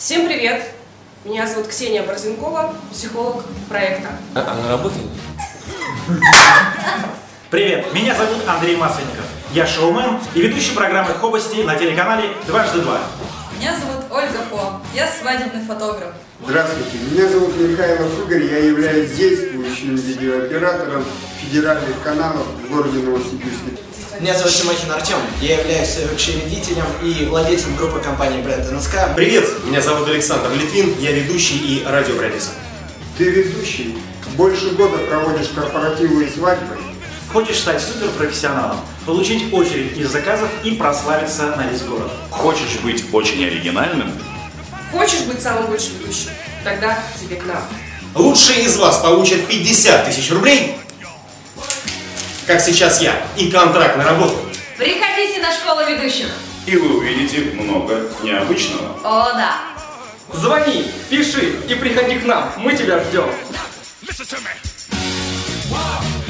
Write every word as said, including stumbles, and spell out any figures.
Всем привет! Меня зовут Ксения Борзенкова, психолог проекта. А она работает? Привет, меня зовут Андрей Масленников. Я шоумен и ведущий программы «Хобости» на телеканале «Дважды два». Меня зовут Ольга По, я свадебный фотограф. Здравствуйте, меня зовут Михайлов Игорь, я являюсь действующим видеооператором федеральных каналов в городе Новосибирске. Меня зовут Тимохин Артем, я являюсь учредителем и владельцем группы компании бренд эн эс ка. Привет, меня зовут Александр Литвин, я ведущий и радиопродюсер. Ты ведущий, больше года проводишь корпоративы и свадьбы. Хочешь стать суперпрофессионалом, получить очередь из заказов и прославиться на весь город? Хочешь быть очень оригинальным? Хочешь быть самым лучшим ведущим? Тогда тебе к нам. Лучшие из вас получат пятьдесят тысяч рублей, как сейчас я, и контракт на работу. Приходите на школу ведущих. И вы увидите много необычного. О, да. Звони, пиши и приходи к нам, мы тебя ждем. Listen to me. Wow.